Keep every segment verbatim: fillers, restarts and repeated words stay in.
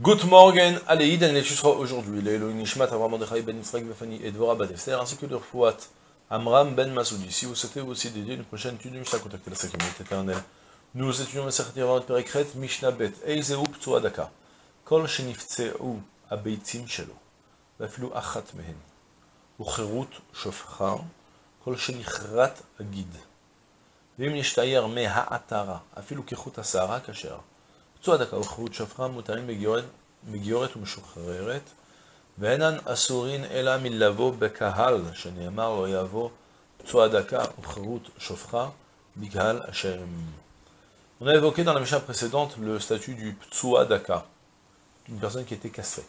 Good morning, allez, Iden et Chusra aujourd'hui, les Elohim Nishmat, Avram Mordechai ben Israël Befani et Dvorah Bat Esther, ainsi que le Fouat Amram ben Masoudi. Si vous souhaitez aussi dédier une prochaine étude de Mishnah, contactez la cinquième minute éternelle. Nous étudions la Sechet Yevamot Perek Mishnah Bet, Eizeu Ptsua Daka, Kol Sheniftseu Abeitzim Shelo, Vafilu Achat Mehen, Ucherut Shofcha, Kol Shenichrat Agid, Vim Nishtayer Me Ha'atara, Afilu Kechut Asara Kasher. פצוע דקה וחרות שפחה מותרים מגיורת ומשוחררת, ואינן אסורין אלא מלבוא בקהל, שנאמר לא יבוא פצוע דקה וחרות שפחה בקהל השם. On a évoqué dans la Mishnah précédente le statut du ptsua daka, une personne qui était castrée.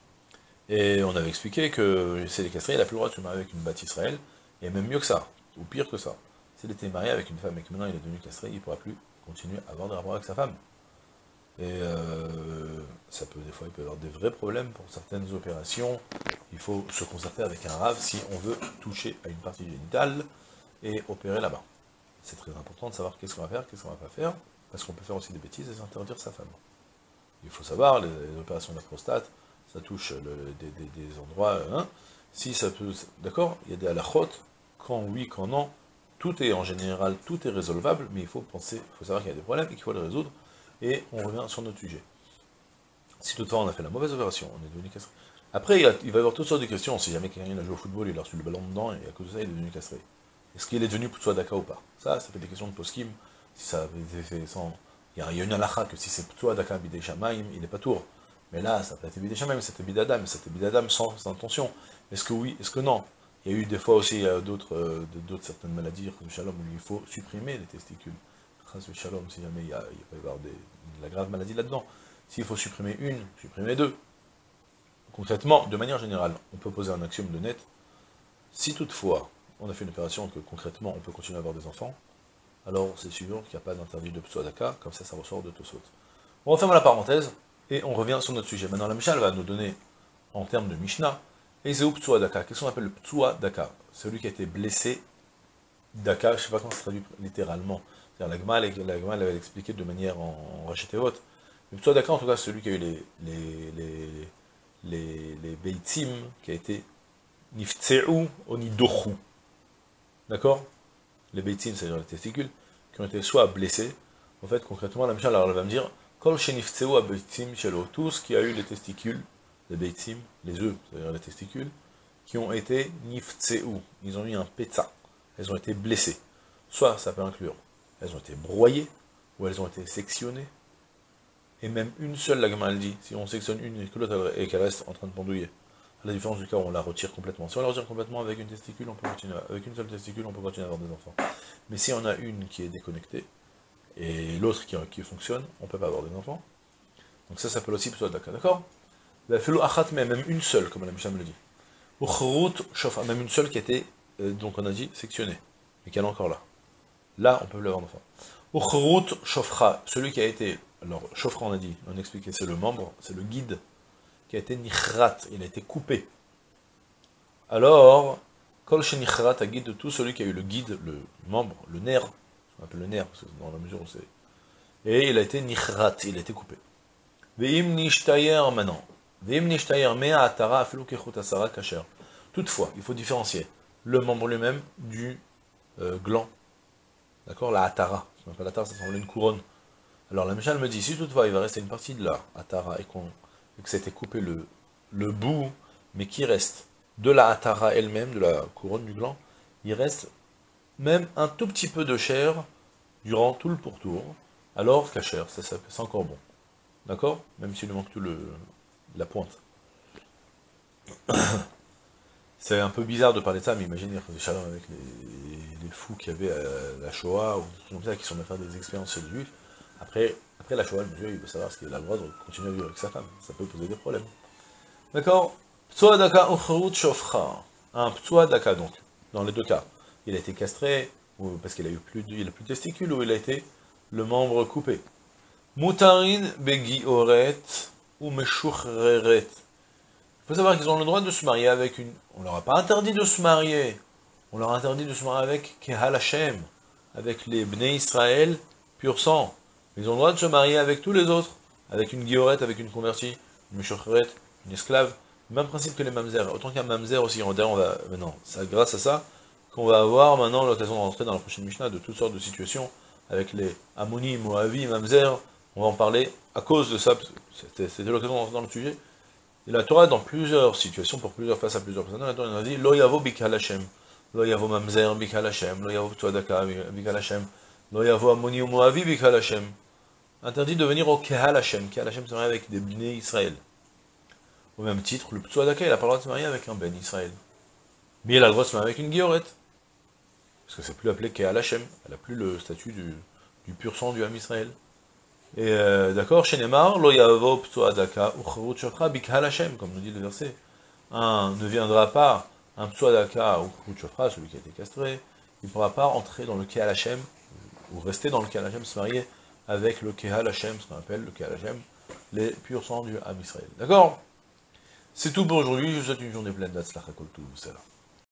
Et on avait expliqué que si elle est castrée, elle n'a plus le droit de se marier avec une bâtie Israël, et même mieux que ça, ou pire que ça. S'il était marié avec une femme et que maintenant il est devenu castré, il ne pourra plus continuer à avoir des rapports avec sa femme. Et euh, ça peut, des fois, il peut y avoir des vrais problèmes pour certaines opérations. Il faut se concerter avec un rave si on veut toucher à une partie génitale et opérer là-bas. C'est très important de savoir qu'est-ce qu'on va faire, qu'est-ce qu'on va pas faire, parce qu'on peut faire aussi des bêtises et s'interdire sa femme. Il faut savoir, les, les opérations de la prostate, ça touche le, des, des, des endroits, hein, si ça peut, d'accord, il y a des halachot, quand oui, quand non, tout est en général, tout est résolvable, mais il faut penser, il faut savoir qu'il y a des problèmes et qu'il faut les résoudre. Et on revient sur notre sujet. Si toutefois on a fait la mauvaise opération, on est devenu castré. Après, il, y a, il va y avoir toutes sortes de questions. Si jamais quelqu'un a joué au football, il a reçu le ballon dedans, et à cause de ça, il est devenu castré. Est-ce qu'il est devenu ptsua daka ou pas? Ça, ça fait des questions de poskim. Si ça avait été fait sans... Il y a, il y a une halakha que si c'est ptsua daka bidei shamaim, il n'est pas tour. Mais là, ça peut être bidei shamaim, c'était bidadam, c'était bidadam sans, sans intention. Est-ce que oui, est-ce que non? Il y a eu des fois aussi d'autres euh, d'autres certaines maladies, comme shalom, où il faut supprimer les testicules. Shalom, si jamais il, y a, il peut y avoir des, de la grave maladie là-dedans. S'il faut supprimer une, supprimer deux. Concrètement, de manière générale, on peut poser un axiome de net. Si toutefois, on a fait une opération que concrètement, on peut continuer à avoir des enfants, alors c'est sûr qu'il n'y a pas d'interdit de ptsua daka, comme ça, ça ressort de Tosot. On referme la parenthèse, et on revient sur notre sujet. Maintenant, la Mishnah va nous donner, en termes de Mishnah, Eizeu ptsua daka. Qu'est-ce qu'on appelle le ptsua daka? Celui qui a été blessé, daka, je ne sais pas comment ça se traduit littéralement. La Gemara, la Gemara l'avait expliqué de manière en, en rachetéot. Le ptsua daka, en tout cas, celui qui a eu les, les, les, les, les beitzim, qui a été niftseu ou nidochu. D'accord? Les beitzim, c'est-à-dire les testicules, qui ont été soit blessés. En fait, concrètement, la Mishnah, alors, elle va me dire, kol sheniftseu a beitzim shelo, tout ce qui a eu les testicules, les beitzim, les œufs, c'est-à-dire les testicules, qui ont été niftseu, ils ont eu un petza, elles ont été blessées. Soit ça peut inclure elles ont été broyées, ou elles ont été sectionnées, et même une seule, la Gemara elle dit, si on sectionne une et que l'autre et qu'elle reste en train de pendouiller, à la différence du cas où on la retire complètement. Si on la retire complètement avec une testicule, on peut continuer, avec une seule testicule, on peut continuer à avoir des enfants. Mais si on a une qui est déconnectée, et l'autre qui, qui fonctionne, on ne peut pas avoir des enfants. Donc ça s'appelle aussi ptsua daka, d'accord? Même une seule, comme la Mishnah me le dit. Ou même une seule qui a été, donc on a dit, sectionnée, et qu'elle est encore là. Là, on peut l'avoir d'enfant. Uchrut shofra, celui qui a été, alors shofra on a dit, on a expliqué, c'est le membre, c'est le guide, qui a été nichrat, il a été coupé. Alors, kol shenichrat a guide de tout celui qui a eu le guide, le membre, le nerf, on appelle le nerf, parce que dans la mesure où c'est, et il a été nichrat, il a été coupé. Ve'im nishtayer maintenant, ve'im nishtayer mea atara afilu kechut asara kasher. Toutefois, il faut différencier le membre lui-même du euh, gland. D'accord, la atara, ce qu'on appelle la atara, ça semble une couronne. Alors la Mishnah me dit, si toutefois il va rester une partie de la atara et, qu'on, et que c'était coupé le, le bout, mais qui reste de la atara elle-même, de la couronne du gland, il reste même un tout petit peu de chair durant tout le pourtour, alors kasher, ça, ça c'est encore bon. D'accord? Même s'il lui manque tout le la pointe. C'est un peu bizarre de parler de ça, mais imaginez avec les, les fous qu'il y avait à la Shoah, ou des gens qui sont venus faire des expériences chez les Juifs. Après, après la Shoah, le monsieur, il veut savoir ce qu'il a le droit de continuer à vivre avec sa femme. Ça peut poser des problèmes. D'accord? Ptsua daka uchrut shofcha. Un ptsua daka, donc, dans les deux cas. Il a été castré, ou parce qu'il a eu plus de, il a plus de testicules, ou il a été le membre coupé. Mutarin begi oret ou meshuchreret. Il faut savoir qu'ils ont le droit de se marier avec une... On leur a pas interdit de se marier. On leur a interdit de se marier avec Kehal Hashem, avec les Bnei Israël, pur sang. Ils ont le droit de se marier avec tous les autres, avec une guillorette, avec une convertie, une Meshocheret, une esclave, même principe que les mamzer, autant qu'un mamzer aussi, on va, maintenant, c'est grâce à ça qu'on va avoir maintenant l'occasion de rentrer dans la prochaine Mishnah de toutes sortes de situations, avec les Ammonim, Moavi, mamzer, on va en parler à cause de ça, c'était l'occasion de rentrer dans le sujet. Et la Torah, dans plusieurs situations, pour plusieurs face à plusieurs personnes, la Torah nous a dit, Lo yavo bikal Hashem, Lo yavo mamzer bikal Hashem, Lo yavo tuadaka bikal Hashem, Lo yavo Ammonim Moavi bikal Hashem. Interdit de venir au Kehal Hashem. Kehal Hashem se marie avec des Bnei Israël. Au même titre, le Ptsuadaka, il n'a pas le droit de se marier avec un Ben Israël. Mais il a le droit de se marier avec une Guillorette. Parce que c'est plus appelé Kehal Hashem. Elle n'a plus le statut du, du pur sang du Ham Israël. Et euh, d'accord, chez Neymar, Lo Yavo Ptsuadaka Uchrut Shofra Bikal Hashem, comme nous dit le verset. Un ne viendra pas, un Ptsuadaka Uchrut Shofra, celui qui a été castré, il ne pourra pas entrer dans le Kehal Hashem, ou rester dans le Kehal Hashem, se marier avec le Kehal Hashem, ce qu'on appelle le Kehal Hashem, les purs sangs du Ham Israël. D'accord? C'est tout pour aujourd'hui, je vous souhaite une journée pleine d'Atzlacha Kol Tov,